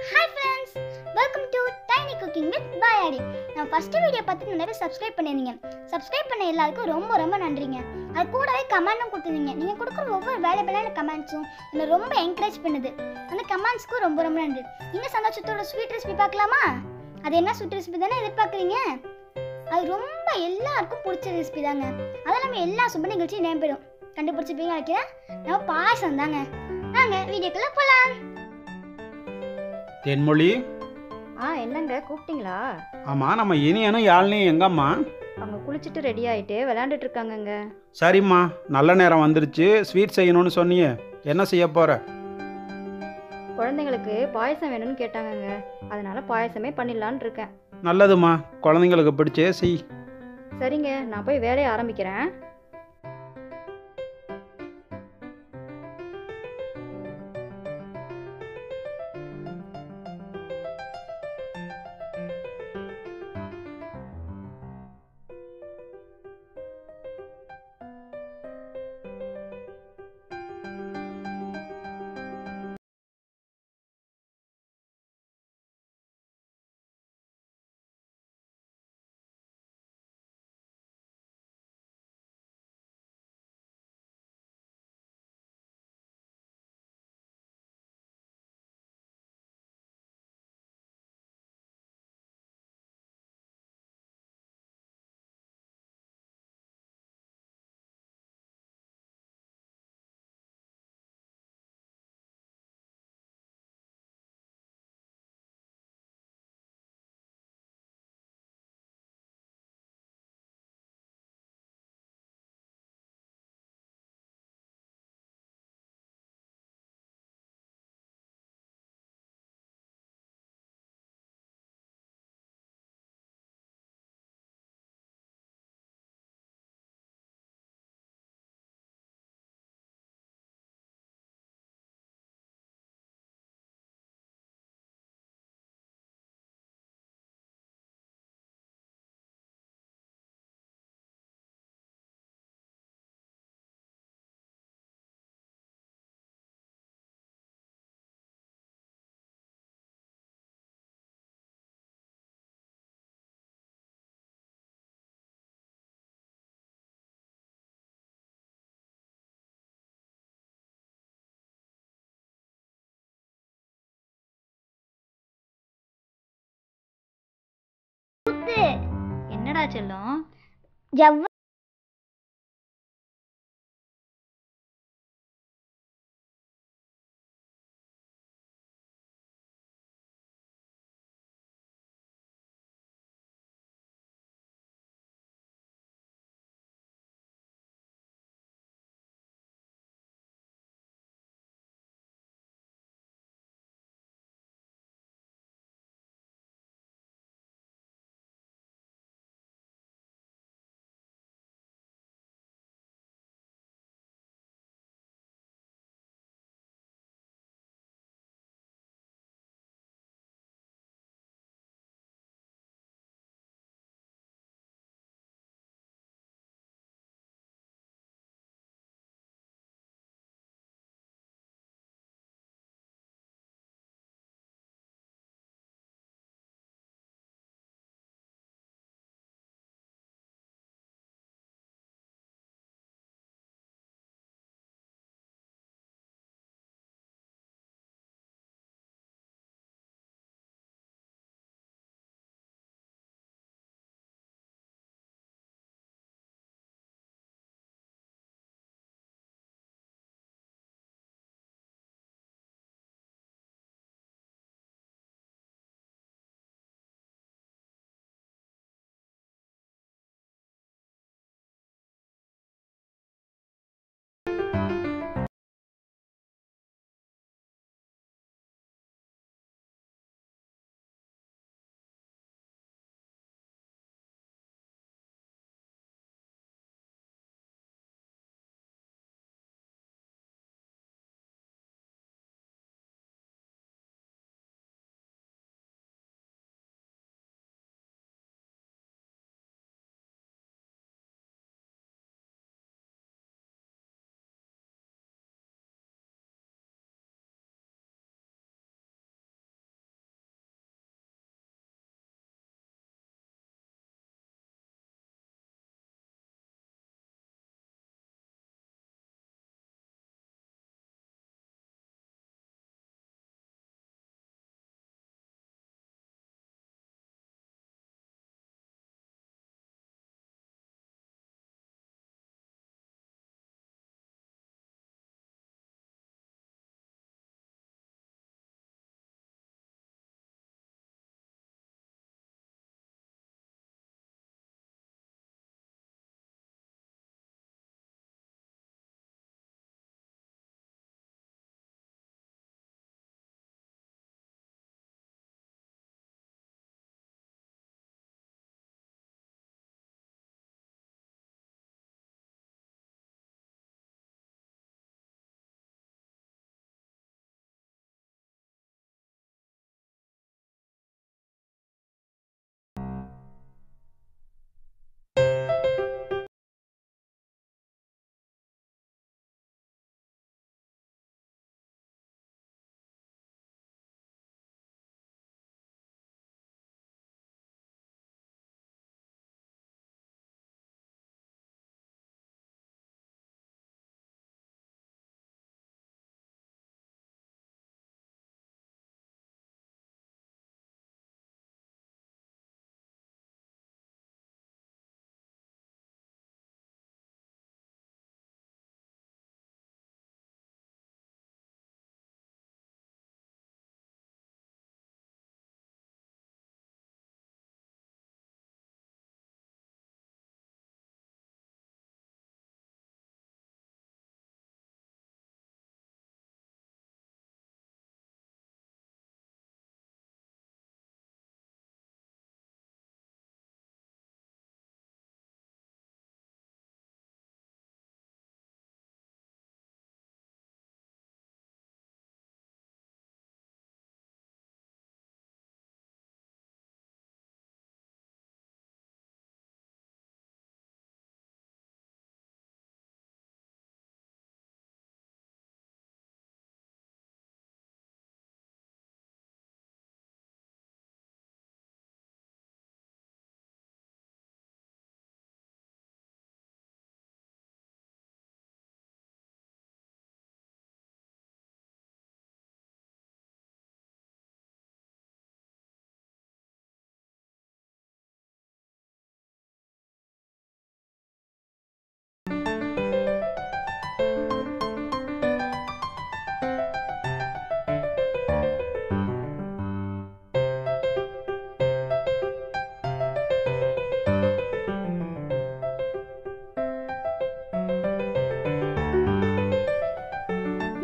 Hi friends, welcome to Tiny Cooking with Bayadi. நான் first video பார்த்துட்டு நிறைய subscribe பண்ணிருந்தீங்க. சப்ஸ்கிரைப் பண்ண எல்லாருக்கும் ரொம்ப நன்றிங்க. அது கூடவே கமெண்ட்டும் கொடுத்துருந்தீங்க. நீங்கள் கொடுக்குற ஒவ்வொரு வேலைபலான கமெண்ட்ஸும் என்னை ரொம்ப என்கரேஜ் பண்ணுது. அந்த கமெண்ட்ஸ்க்கு ரொம்ப நன்றி. இந்த சந்தோஷத்தோட ஸ்வீட் ரெசிபி பார்க்கலாமா? அது என்ன ஸ்வீட் ரெசிபி தானே எதிர்பார்க்குறீங்க? அது ரொம்ப எல்லாருக்கும் பிடிச்ச ரெசிபி தாங்க. அதில் நம்ம எல்லா சுப நிகழ்ச்சியும் நேரம் கண்டுபிடிச்சிப்பீங்க நினைக்கிறேன். நம்ம பாயசம் தாங்க. வாங்க வீடியோக்குள்ளே போகலாம். தென்மொழி, என்னங்க கூப்பிட்டீங்களா? ஆமாம், நம்ம இனியனும் யாழ்னியும் எங்கம்மா? அவங்க குளிச்சுட்டு ரெடி ஆகிட்டு விளையாண்டுட்டு இருக்காங்கங்க. சரிம்மா, நல்ல நேரம் வந்துருச்சு. ஸ்வீட் செய்யணும்னு சொன்னியே, என்ன செய்ய போகிற? குழந்தைங்களுக்கு பாயசம் வேணும்னு கேட்டாங்கங்க, அதனால பாயசமே பண்ணிடலான்னு இருக்கேன். நல்லதும்மா, குழந்தைங்களுக்கு பிடிச்சே செய். சரிங்க, நான் போய் வேலையை ஆரம்பிக்கிறேன். என்னடா செல்லம்? ஜவ்வ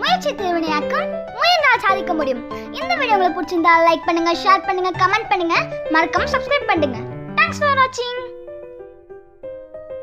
முயற்சி திருவினையாக்கும் முயன்றால் சாதிக்க முடியும். இந்த வீடியோ உங்களுக்கு பிடிச்சிருந்தா லைக் பண்ணுங்க, ஷேர் பண்ணுங்க, கமெண்ட் பண்ணுங்க, மறக்காம சப்ஸ்கிரைப் பண்ணுங்க. தேங்க்ஸ் ஃபார் வாட்சிங்.